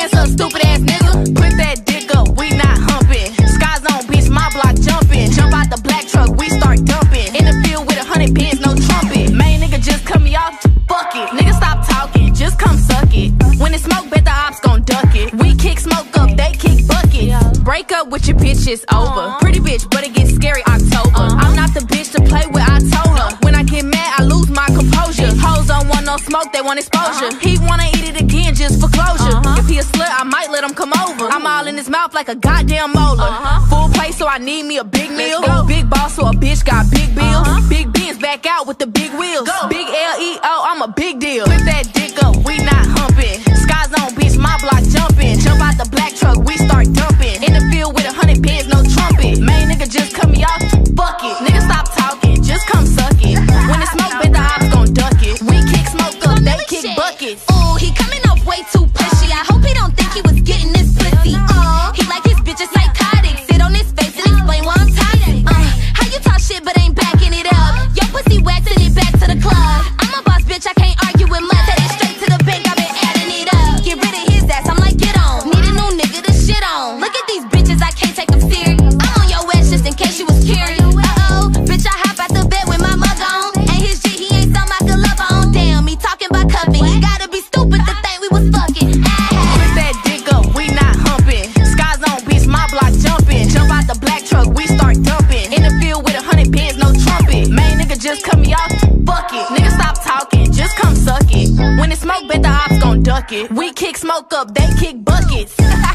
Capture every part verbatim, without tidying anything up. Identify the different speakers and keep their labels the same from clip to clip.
Speaker 1: hands up, stupid ass nigga. Put that dick up, we not humping. Skies on, bitch, my block jumping. Jump out the black truck, we start dumping. In the field with a hundred pins, no trumpet. Main nigga just cut me off, fuck it. Nigga stop talking, just come suck it. When it smoke, bet the ops gon' duck it. We kick smoke up, they kick buckets. Break up with your bitch, it's over. Pretty bitch, but it gets scary October. I'm not the bitch to play with, I told her. When I get mad, I lose my composure. Hoes don't want no smoke, they want exposure. He wanna eat it again just for closure. If he a slut, I might let him come over. I'm all in his mouth like a goddamn molar. Full plate, so I need me a big meal. Big boss, so a bitch got big bills. Big Benz back out with the big wheels. Big L E O, I'm a big deal. Put that dick up, we not humping. Skies on, bitch, my block jumping. Jump out the black truck, we start dumping. In the field with a hundred pins, no trumpet. Main nigga just cut me off, fuck it. Nigga stop talking, just come suck it. When it smoke, bet the ops gon' duck it. We kick smoke up, they kick buckets.
Speaker 2: Ooh, he coming off way too pushy. I hope he don't think he was getting this pussy. Uh, he like his bitches psychotic. Sit on his face and explain why I'm toxic. Uh, how you talk shit but ain't backing it up? Your pussy whack, send it back to the club. I'm a boss bitch, I can't argue with much. Head it straight to the bank, I've been adding it up. Get rid of his ass, I'm like, get on. Need a new nigga to shit on. Look at these bitches, I can't take them serious. I'm on your ass just in case you was curious. Uh-oh, bitch, I hop out the bed with my mug on. Ain't his G, he ain't something I could love on. Damn, he talking about cuffing. He gotta be stupid to think we was fucking.
Speaker 1: Put that dick up, we not humping. Skies on, bitch, my block jumping. Jump out the black truck, we start dumping. In the field with a hundred pins, no trumpet. Main nigga just cut me off, fuck it. Nigga stop talking, just come suck it. When it smoke, bet the ops gon' duck it. We kick smoke up, they kick buckets.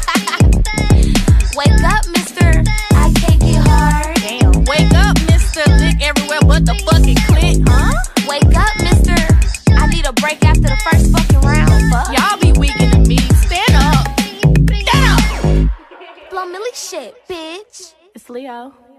Speaker 2: Wake up, mister, I can't get hard.
Speaker 1: Damn, wake up, mister. Lick everywhere but the fucking clit, huh?
Speaker 2: Wake up, mister, I need a break after the first fucking round. Fuck.
Speaker 1: Y'all be weakening to me. Stand up. Stand up.
Speaker 2: Flo Milli shit, bitch.
Speaker 1: It's Leo.